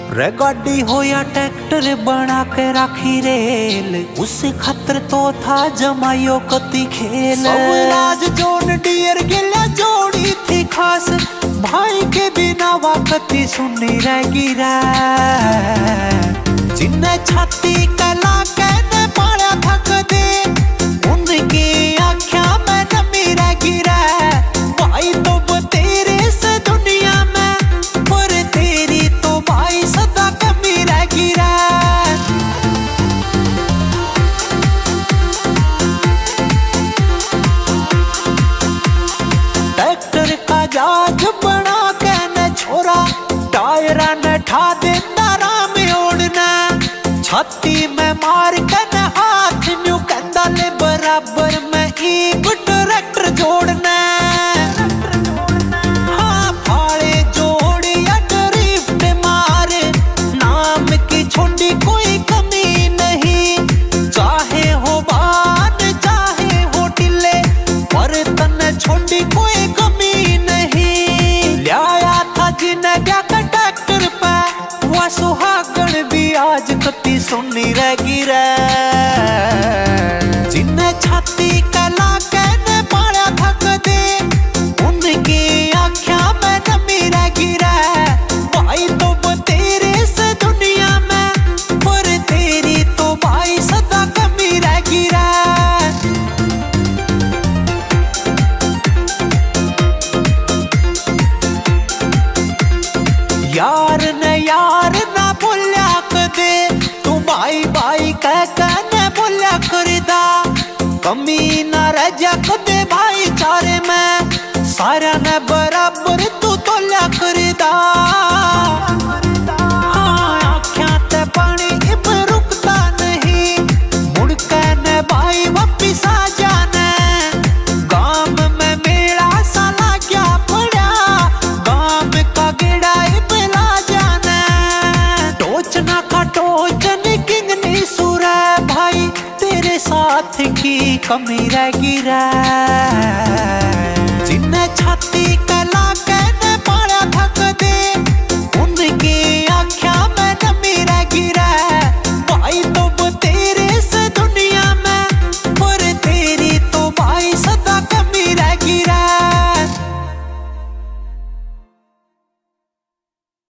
रे गाड़ी हो या ट्रैक्टर बना के राखी रेल, उससे खतर तो था जमायो कति खेल। सब राज जोन डियर गिला जोड़ी थी खास, भाई के बिना वाकती सुनी रह गिरा। जिन्हें छाती कला कहने पाया थक दे, उनकी आँखों में नमी रह गिरा। भाई तो तेरे से दुनिया में, पर तेरी तो भाई सदा कमी रह गिरा। ट्रैक्टर का जहाज बना के न छोरा, टायरा न ठा देता राम ओढ़ना। छाती में मार के न हाथ न्यू कहता ले बराबर में एक ट्रैक्टर जोड़ना। हाँ फाड़े जोड़ या ड्रिफ्ट मारे, नाम की छोटी कोई कमी नहीं। चाहे हो बान चाहे हो टिल्ले, पर तन छोटी कोई कमी नहीं। लाया था जिन्हें क्या ट्रैक्टर पे, वह सुहागन भी आज कति सुनी रह गिरा। जिन्हें छाती कला कहने पाया थक दे, उनकी आँखों में नमी रह गिरा। भाई तो तेरे से दुनिया में, पर तेरी तो भाई सदा कमी रह गिरा। यार ना बोलिया कदे, तू भाई भाई कह कहने बोलिया करदा। कमी ना रह जा कदे भाईचारे में, सारा ने बराबर तू तोलिया करदा। हाँ आँखों ते पानी इब रुकता नहीं, मुड़ कहने भाई वापिस आ जाने। गांव में मेला साला क्या पड़ा, गांव का गेड़ा इब ला जाने। टोचना का टोचन किंग नी सुरा, भाई तेरे साथ की कमी रह गिरा।